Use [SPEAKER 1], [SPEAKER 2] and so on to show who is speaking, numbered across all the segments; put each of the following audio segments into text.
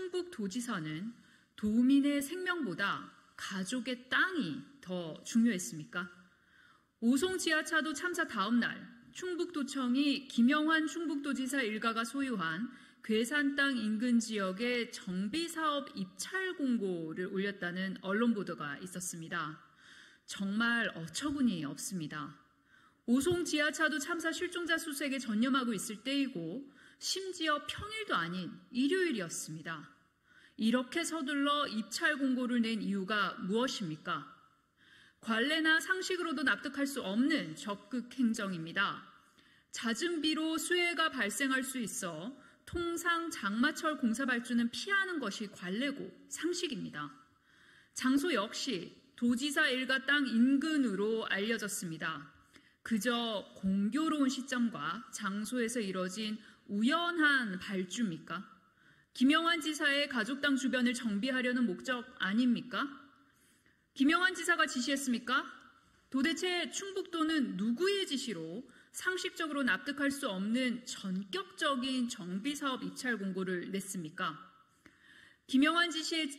[SPEAKER 1] 충북도지사는 도민의 생명보다 가족의 땅이 더 중요했습니까? 오송 지하차도 참사 다음 날 충북도청이 김영환 충북도지사 일가가 소유한 괴산 땅 인근 지역에 정비사업 입찰 공고를 올렸다는 언론 보도가 있었습니다. 정말 어처구니 없습니다. 오송 지하차도 참사 실종자 수색에 전념하고 있을 때이고 심지어 평일도 아닌 일요일이었습니다. 이렇게 서둘러 입찰 공고를 낸 이유가 무엇입니까? 관례나 상식으로도 납득할 수 없는 적극 행정입니다. 잦은 비로 수해가 발생할 수 있어 통상 장마철 공사 발주는 피하는 것이 관례고 상식입니다. 장소 역시 도지사 일가 땅 인근으로 알려졌습니다. 그저 공교로운 시점과 장소에서 이뤄진 우연한 발주입니까? 김영환 지사의 가족 땅 주변을 정비하려는 목적 아닙니까? 김영환 지사가 지시했습니까? 도대체 충북도는 누구의 지시로 상식적으로 납득할 수 없는 전격적인 정비사업 입찰 공고를 냈습니까? 김영환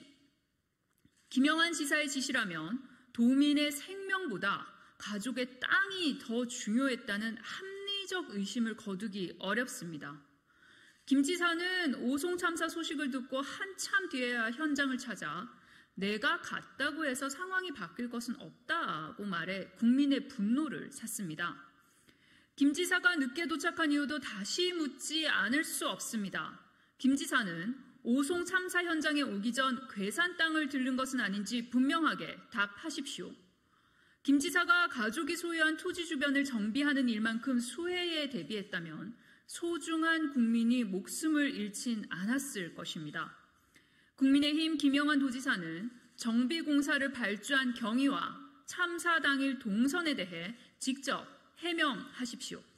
[SPEAKER 1] 지사의 지시라면 도민의 생명보다 가족의 땅이 더 중요했다는 합리적 의심을 거두기 어렵습니다. 김 지사는 오송 참사 소식을 듣고 한참 뒤에야 현장을 찾아 내가 갔다고 해서 상황이 바뀔 것은 없다고 말해 국민의 분노를 샀습니다. 김 지사가 늦게 도착한 이유도 다시 묻지 않을 수 없습니다. 김 지사는 오송 참사 현장에 오기 전 괴산 땅을 들른 것은 아닌지 분명하게 답하십시오. 김 지사가 가족이 소유한 토지 주변을 정비하는 일만큼 수해에 대비했다면 소중한 국민이 목숨을 잃진 않았을 것입니다. 국민의힘 김영환 도지사는 정비공사를 발주한 경위와 참사 당일 동선에 대해 직접 해명하십시오.